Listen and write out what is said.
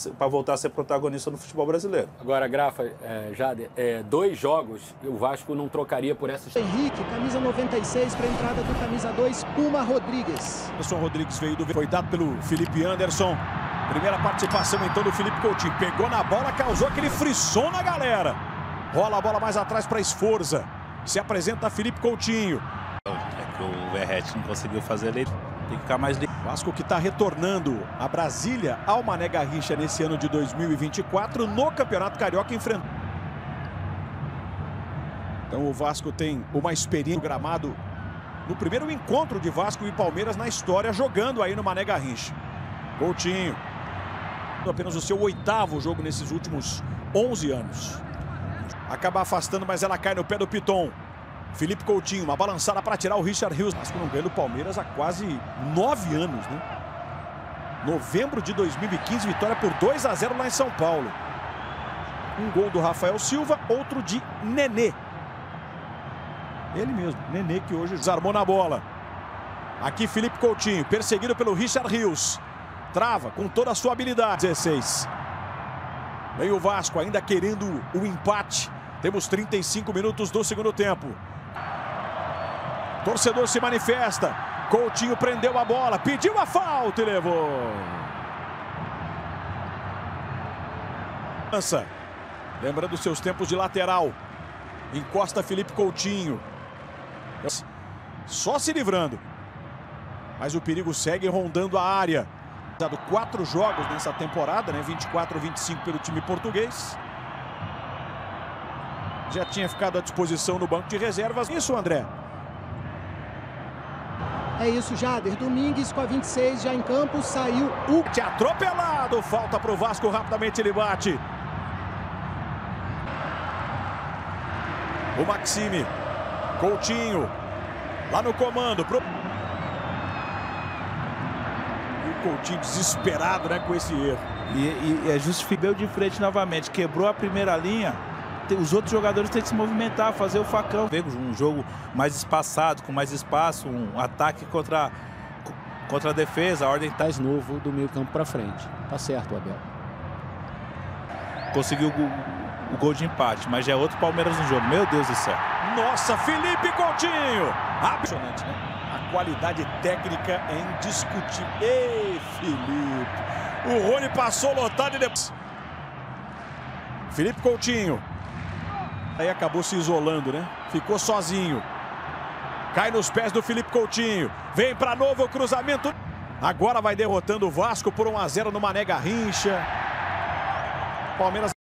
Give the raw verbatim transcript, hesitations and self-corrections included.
para voltar a ser protagonista no futebol brasileiro. Agora, Grafa, é, Jader, é, dois jogos o Vasco não trocaria por essas... Henrique, camisa noventa e seis para a entrada do camisa dois, Puma Rodrigues. Anderson Rodrigues veio do... Foi dado pelo Felipe Anderson. Primeira participação então do Felipe Coutinho. Pegou na bola, causou aquele frisson na galera. Rola a bola mais atrás para Esforza. Se apresenta Felipe Coutinho. É que o Verratti não conseguiu fazer ele. Tem que ficar mais livre. Vasco que está retornando a Brasília ao Mané Garrincha nesse ano de dois mil e vinte e quatro no Campeonato Carioca enfrentando. Então o Vasco tem uma experiência no gramado no primeiro encontro de Vasco e Palmeiras na história, jogando aí no Mané Garrincha. Coutinho. Apenas o seu oitavo jogo nesses últimos onze anos. Acaba afastando, mas ela cai no pé do Piton. Felipe Coutinho, uma balançada para tirar o Richard Rios. Vasco não ganha do Palmeiras há quase nove anos, né? Novembro de dois mil e quinze, vitória por dois a zero lá em São Paulo. Um gol do Rafael Silva, outro de Nenê. Ele mesmo, Nenê, que hoje desarmou na bola. Aqui Felipe Coutinho, perseguido pelo Richard Rios. Trava com toda a sua habilidade. dezesseis. Vem o Vasco ainda querendo o empate. Temos trinta e cinco minutos do segundo tempo. Torcedor se manifesta. Coutinho prendeu a bola, pediu a falta e levou. Lembrando seus tempos de lateral. Encosta Felipe Coutinho. Só se livrando. Mas o perigo segue rondando a área. Dado quatro jogos nessa temporada, né? vinte e quatro a vinte e cinco pelo time português. Já tinha ficado à disposição no banco de reservas. Isso, André? É isso, Jader. Domingues com a vinte e seis já em campo, saiu o... Te atropelado, falta para o Vasco, rapidamente ele bate. O Maxime. Coutinho. Lá no comando. Pro... E o Coutinho desesperado, né, com esse erro. E, e é justificou de frente novamente. Quebrou a primeira linha. Os outros jogadores têm que se movimentar, fazer o facão. Um jogo mais espaçado, com mais espaço, um ataque contra, contra a defesa, a ordem tá de novo do meio campo para frente. Tá certo, Abel. Conseguiu o, o gol de empate, mas já é outro Palmeiras no jogo. Meu Deus do céu. Nossa, Felipe Coutinho! Impressionante, né? A qualidade técnica é indiscutível. Ei, Felipe! O Rony passou lotado e depois... Felipe Coutinho. Aí acabou se isolando, né? Ficou sozinho. Cai nos pés do Felipe Coutinho. Vem para novo cruzamento. Agora vai derrotando o Vasco por um a zero no Mané Garrincha. Palmeiras